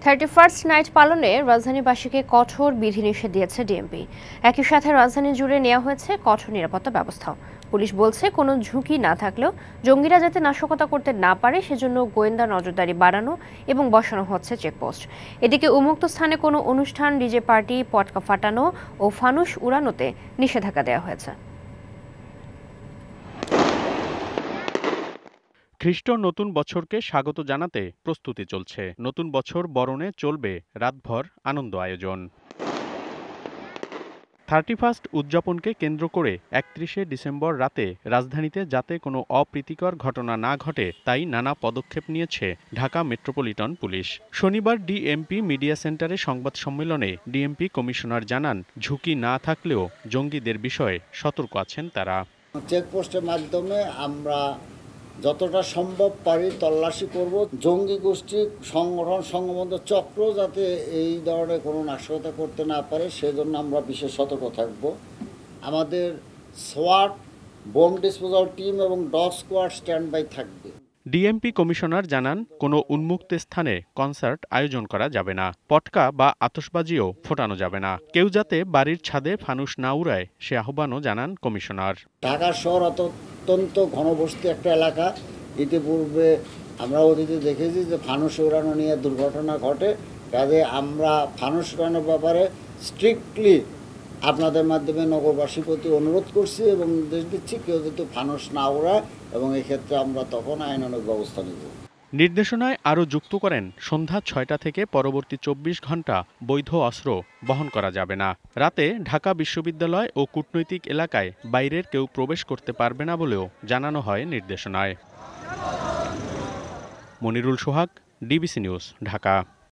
31st night পালনে রাজধানীবাসীকে কঠোর বিধিনিষেধ দিয়েছে ডিএমপি। একই সাথে রাজধানী জুড়ে নেওয়া হয়েছে কঠোর নিরাপত্তা ব্যবস্থা। পুলিশ বলছে কোনো ঝুঁকি না থাকলেও জঙ্গিরা যাতে নাশকতা করতে না পারে সেজন্য গোয়েন্দা নজরদারি বাড়ানো এবং বসানো হচ্ছে চেকপোস্ট। এদিকে উন্মুক্ত স্থানে কোনো অনুষ্ঠান, ডিজে পার্টি, পটকা ফাটানো ও ফানুস উড়ানোতে নিষেধাজ্ঞা দেওয়া হয়েছে। খ্রিস্ট নতুন বছরকে স্বাগত জানাতে প্রস্তুতি চলছে। নতুন বছর বরণে চলবে রাতভর আনন্দ আয়োজন। 31st উদযাপনকে কেন্দ্র করে 31শে ডিসেম্বর রাতে রাজধানীতে যাতে কোনো অপ্রীতিকর ঘটনা না ঘটে তাই নানা পদক্ষেপ নিয়েছে ঢাকা মেট্রোপলিটন পুলিশ। শনিবার ডিএমপি মিডিয়া সেন্টারে সংবাদ সম্মেলনে ডিএমপি কমিশনার জানান, ঝুঁকি না থাকলেও জঙ্গিদের বিষয়ে সতর্ক আছেন তারা। চেকপোস্টের মাধ্যমে আমরা যতটা সম্ভব পারি তল্লাশি করব। জঙ্গি গোষ্ঠী সংগঠন সংঘবদ্ধ চক্র যাতে এই ধরনের কোনো নাশকতা করতে না পারে সেজন্য আমরা বিশেষ সতর্ক থাকব। আমাদের সোয়াট, বোম ডিসপোজাল টিম এবং ডগ স্কোয়াড স্ট্যান্ড বাই থাকবে। ডিএমপি কমিশনার জানান, কোনো উন্মুক্ত স্থানে কনসার্ট আয়োজন করা যাবে না, পটকা বা আতশবাজিও ফোটানো যাবে না। কেউ যাতে বাড়ির ছাদে ফানুস না উড়ায় সে আহ্বানও জানান কমিশনার। ঢাকা শহর অত্যন্ত ঘনবসতি একটা এলাকা। ইতিপূর্বে আমরা অতীতে দেখেছি যে ফানুস উড়ানো নিয়ে দুর্ঘটনা ঘটে। কাজে আমরা ফানুস উড়ানোর ব্যাপারে স্ট্রিক্টলি আপনাদের মাধ্যমে নগরবাসীর প্রতি অনুরোধ করছি এবং নির্দেশ দিচ্ছি কেউ যাতে ফানুস না উড়ায়, এবং এক্ষেত্রে আমরা তখন আইনানুগ ব্যবস্থা নেব। নির্দেশনায় আরও যুক্ত করেন, সন্ধ্যা 6টা থেকে পরবর্তী 24 ঘণ্টা বৈধ অস্ত্র বহন করা যাবে না। রাতে ঢাকা বিশ্ববিদ্যালয় ও কূটনৈতিক এলাকায় বাইরের কেউ প্রবেশ করতে পারবে না বলেও জানানো হয় নির্দেশনায়। Monirul Sohag, DBC news, Dhaka.